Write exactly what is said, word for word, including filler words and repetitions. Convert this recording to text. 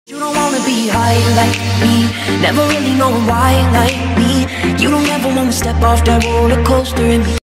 You don't wanna be high like me, never really knowing why like me. You don't ever wanna step off that roller coaster and be